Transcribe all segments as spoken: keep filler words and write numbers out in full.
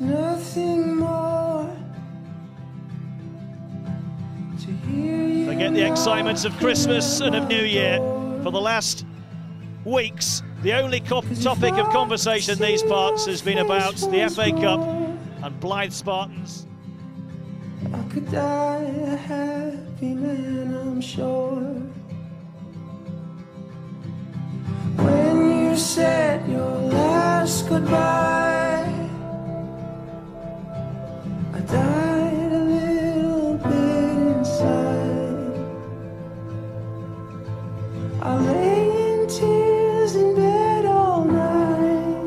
nothing more to hear you. Forget the excitements of Christmas and of New Year. For the last weeks, the only topic of conversation in these parts has been about the F A Cup and Blyth Spartans. I could die a happy man, I'm sure. When you said your last goodbye, I died a little bit inside. I lay in tears in bed all night,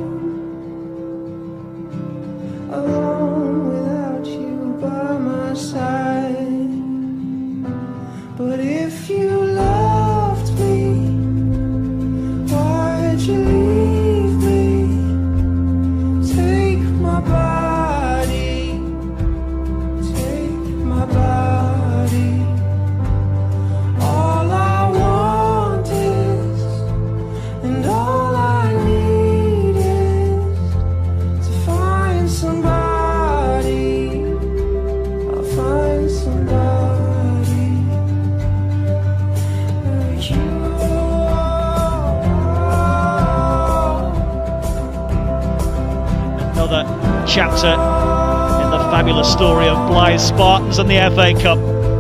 alone without you by my side. But if you loved me, why'd you leave me? Take my body, take my body. All I want is, and all I need is to find somebody. I'll find somebody. Another chapter in the fabulous story of Blyth Spartans and the F A Cup.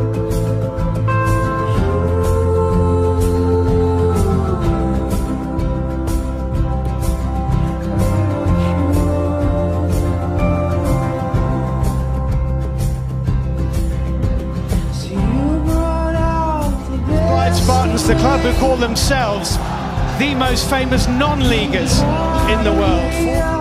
Blyth Spartans, the club who call themselves the most famous non-leaguers in the world.